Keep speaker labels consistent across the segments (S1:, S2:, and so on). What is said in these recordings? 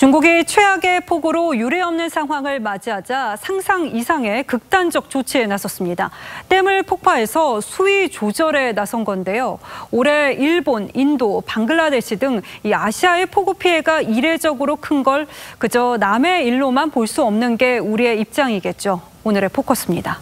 S1: 중국이 최악의 폭우로 유례없는 상황을 맞이하자 상상 이상의 극단적 조치에 나섰습니다. 댐을 폭파해서 수위 조절에 나선 건데요. 올해 일본, 인도, 방글라데시 등 이 아시아의 폭우 피해가 이례적으로 큰 걸 그저 남의 일로만 볼 수 없는 게 우리의 입장이겠죠. 오늘의 포커스입니다.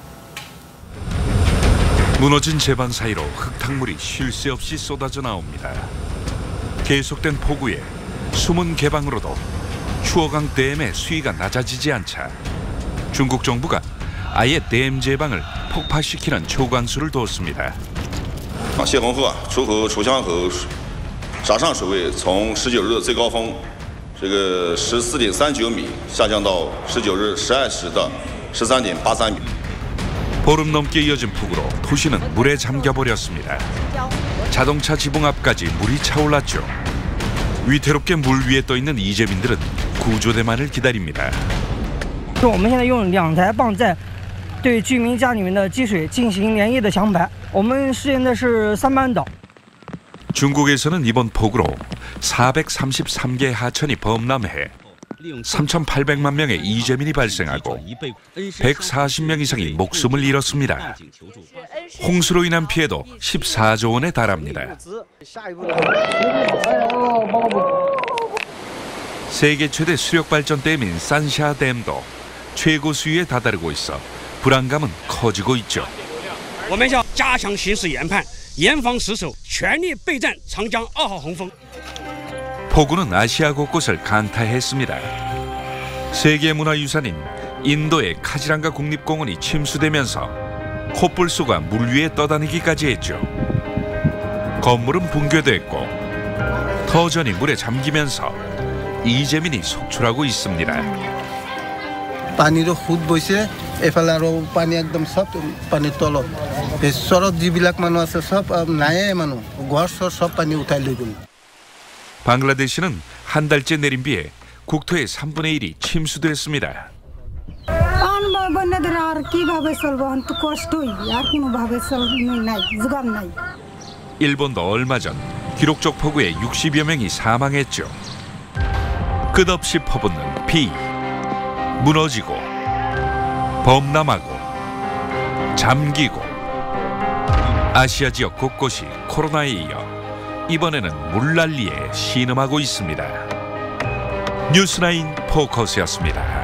S2: 무너진 제방 사이로 흙탕물이 쉴 새 없이 쏟아져 나옵니다. 계속된 폭우에 숨은 개방으로도 추어강 댐의 수위가 낮아지지 않자 중국 정부가 아예 댐 제방을 폭파시키는 초강수를 뒀습니다.
S3: 谢洪河出河楚江河闸上水位从19日的最高峰14.39米下降到19日12时的13.83米。
S2: 보름 넘게 이어진 폭우로 도시는 물에 잠겨버렸습니다. 자동차 지붕 앞까지 물이 차올랐죠. 위태롭게 물 위에 떠 있는 이재민들은 구조대만을 기다립니다.
S4: 我们现在用2台泵在对居民家里面的积水进行连夜的抢排。我们实行的是3班倒。
S2: 중국에서는 이번 폭우로 433개 하천이 범람해 3,800만 명의 이재민이 발생하고 140명 이상이 목숨을 잃었습니다. 홍수로 인한 피해도 14조 원에 달합니다. 세계 최대 수력발전댐인 산샤댐도 최고 수위에 다다르고 있어 불안감은 커지고 있죠.
S5: 我们要加强形势研判，严防死守，全力备战长江2号洪峰。
S2: 폭우는 아시아 곳곳을 강타했습니다. 세계문화유산인 인도의 카지랑가 국립공원이 침수되면서 콧불소가 물 위에 떠다니기까지 했죠. 건물은 붕괴됐고 터전이 물에 잠기면서 이재민이 속출하고 있습니다.
S6: পানীৰো সুত বৈছে এফালে আৰু পানী একদম সব পানী তলত চৰত যিবিলাক মানুহ আছে সব নায়ে মানুহ ঘৰ সব পানী উঠাই লৈ গ'ল।
S2: 방글라데시는 한 달째 내린 비에 국토의 3분의 1이 침수됐습니다. 일본도 얼마 전 기록적 폭우에 60여 명이 사망했죠. 끝없이 퍼붓는 비, 무너지고 범람하고 잠기고 아시아 지역 곳곳이 코로나에 이어 이번에는 물난리에 신음하고 있습니다. 뉴스나인 포커스였습니다.